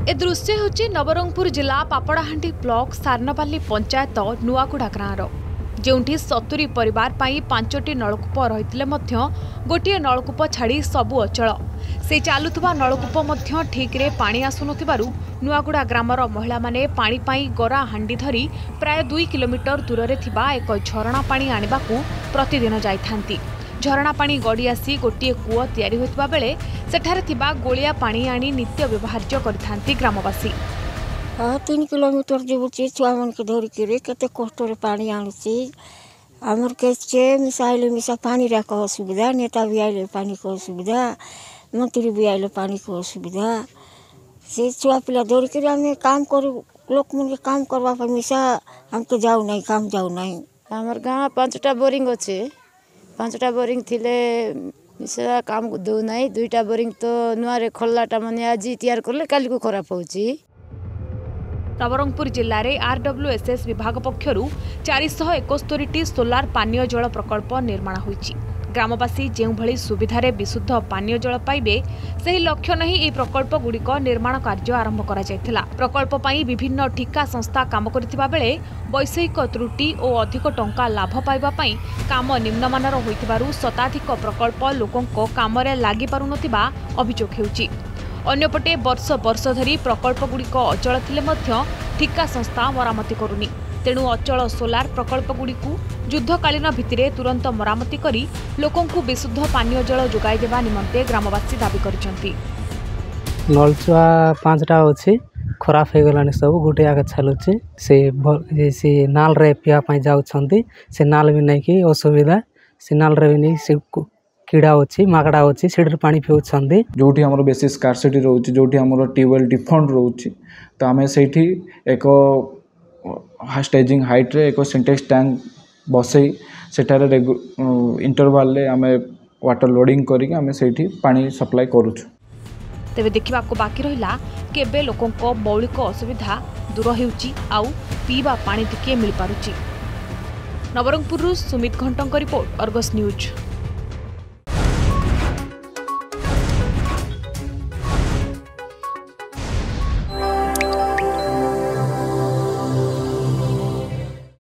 ए दृश्य होची नवरंगपुर जिला पापड़ाहांडी ब्लॉक सारनपाली पंचायत नुआकुड़ा गाँव जोंठी 70 परिवार पाई 5टी नलकूप रही गोटे नलकूप छाड़ी सबु अचल से चालुवा नलकूप मध्य ठीक रे पानी आसुनथिबारु नुआकुड़ा ग्रामर महिला माने पानी पाई गरा हांडी धरी प्राय 2 किलोमीटर दूर रे थिबा एक झरणा पानी आनिबाकू प्रतिदिन जाइथांती। झरणा पानी गड़ी आसी गोटे कूଅ तैयारी होइतबा बेले सेठारे थिबा गोलिया पानी आनी नित्य व्यवहार्य करथांती ग्रामवासी। 3 किलोमीटर जीवुची छुआ मन के धरि के केते कष्ट रे पानी आनुची हमर के मिसाइले मिसा पानी रा को असुविधा नेता भी आइले पानी को असुविधा मंत्री भी आइले पानी को असुविधा से छुआ पिला धरि के हमें काम करू लोक मन के काम करबा पर मिसा हमके जाऊ नहीं काम जाऊ नहीं। हमर गांव 5टा बोरिंग अछि 5टा बोरिंग थिले मिसा काम दो नहीं 2टा बोरिंग तो नुआरे खोललाटा माने आज तैयार करले काली को खराब होची। नवरंगपुर जिले में आरडब्ल्यूएसएस विभाग पक्षरु 471टी सोलार पानीय जल प्रकल्प निर्माण होईची। ग्रामवासी जो भली सुविधारे विशुद्ध पानीय जल पाइबे सही लक्ष्य नहीं ए प्रकल्प गुड़िक निर्माण कार्य आरंभ करा जायथिला। प्रकल्प पई विभिन्न ठिका संस्था काम करथिबा बेले वैषयिक त्रुटि और अधिक टंका लाभ पाइबा पई काम निम्नमानर होइथिबारु शताधिक प्रकल्प लोकंको कामरे लागि पारुनथिबा अभियोग हेउची। अन्यपटे वर्ष वर्ष धरी प्रकल्प गुड़िक अचल थिले मध्य ठिका संस्था मरामती करुनी। तेणु अचल सोलार प्रकल्प गुड़िकु युद्धकालीन भित्तिरे तुरंत मरामती करी लोकंकु विशुद्ध पानीय जल जोगाई देबा निमंते ग्रामवासी दाबी करिसंती। नलचुआ 5टा अछि खराब हो गलानी सब गोटे आगे चलुची से नाल रे पिया पाई जाउछंती से नाल भी नहीं कि असुविधा से नाल रे भी नहीं से कीड़ा अच्छी मागड़ा अच्छी से पानी पिउछंती जोठी हमर बेसी स्कार्सिटी रहउची जोठी हमर ट्यूबवेल डिफॉल्ट रहउची तो आमे सेठी एक स्टेजिंग हाइट रे एक सिंटेक्स टैंक बसई सेठारे इंटरवल रे आमे वाटर लोडिंग करिक आमे सेठी पानी सप्लाई करूछु। तेबे देखिबा को बाकी रहिला केबे लोकंको मौलिक असुविधा दूर हेउची आउ पीबा पानी टिके मिल पारुची। नवरंगपुर सुमित घंटंक रिपोर्ट अर्गस न्यूज।